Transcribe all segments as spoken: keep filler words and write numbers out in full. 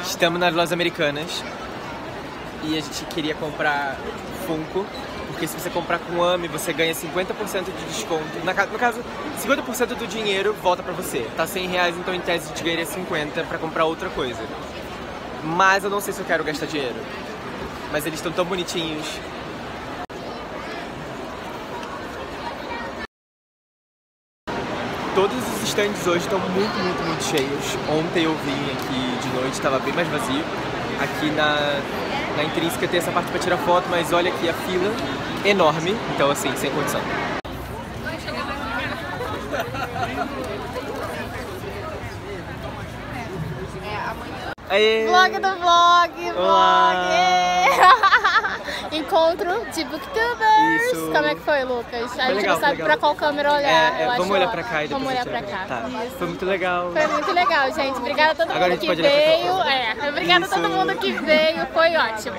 Estamos nas lojas americanas e a gente queria comprar Funko, porque se você comprar com AMI, você ganha cinquenta por cento de desconto. Na, no caso, cinquenta por cento do dinheiro volta pra você. Tá cem reais, então em tese a gente ganharia cinquenta pra comprar outra coisa. Mas eu não sei se eu quero gastar dinheiro. Mas eles estão tão bonitinhos. Todos os stands hoje estão muito, muito, muito cheios. Ontem eu vim aqui de noite, estava bem mais vazio. Aqui na, na Intrínseca tem essa parte para tirar foto, mas olha aqui a fila enorme. Então assim, sem condição. Aê. Vlog do vlog, Olá. vlog! Encontro de booktubers. Isso. Como é que foi, Lucas? A Foi gente legal, não sabe legal. pra qual câmera olhar. É, é, eu vamos acho- olhar pra cá e depois Vamos olhar a gente pra vai cá. Tá. Isso. Foi muito legal. Foi muito legal, gente. Obrigada a todo Agora a mundo gente que pode olhar pra veio. foto. É, obrigada a todo Isso. mundo que veio. Foi ótimo.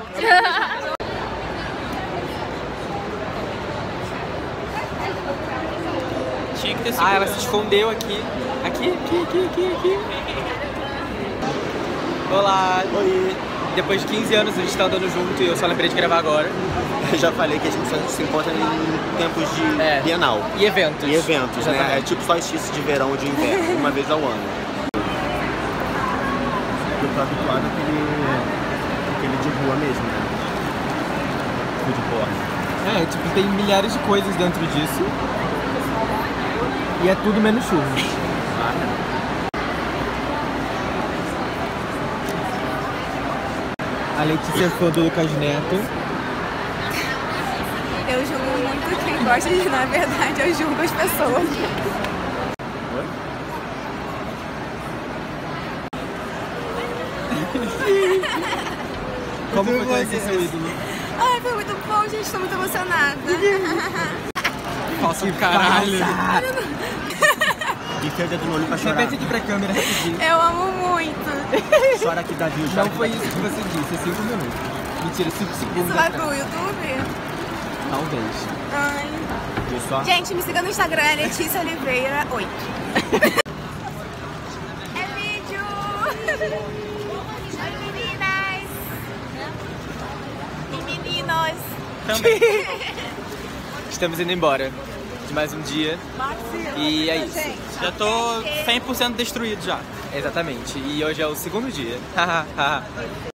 Tinha que ter sido. Ah, ela se escondeu aqui. Aqui, aqui, aqui, aqui, aqui. Olá. Oi. Depois de quinze anos a gente tá andando junto e eu só lembrei de gravar agora. Eu já falei que a gente só se encontra em tempos de É. bienal. E eventos. E eventos, né? Exatamente. É tipo solstício de verão ou de inverno, uma vez ao ano. Eu tô habituado àquele, àquele de rua mesmo, né? Foodborne. É, tipo, tem milhares de coisas dentro disso. E é tudo menos churros. A Letícia é fã do Lucas Neto. Eu julgo muito quem gosta de, na verdade, eu julgo as pessoas. Como foi conhecer seu ídolo? Ai, foi muito bom, gente, estou muito emocionada. Nossa, caralho. E fez o dedo no olho pra chorar. Repete aqui pra câmera rapidinho. Eu amo muito. Chora aqui, Davi. Não foi isso que você disse, é cinco minutos. Mentira, cinco segundos. Isso vai atrás. pro YouTube? Talvez. Ai. Viu só? Gente, me siga no Instagram, é Letícia Oliveira oito. É vídeo! Oi, meninas! E meninos! Também. Estamos indo embora de mais um dia. E é isso. Já tô cem por cento destruído já. Exatamente. E hoje é o segundo dia.